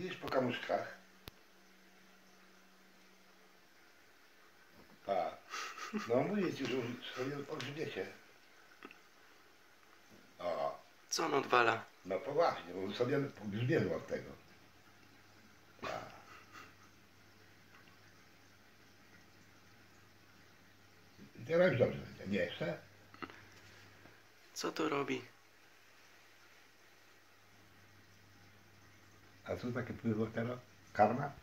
Widzisz po kamuszkach? Pa. No mówię ci, że sobie odgrzbiecie. O. Co on odwala? No poważnie, bo sobie grzbiemy od tego. Pa. I teraz dobrze będzie. Nie jeszcze? Co to robi? A co takie pływo teraz? Karma?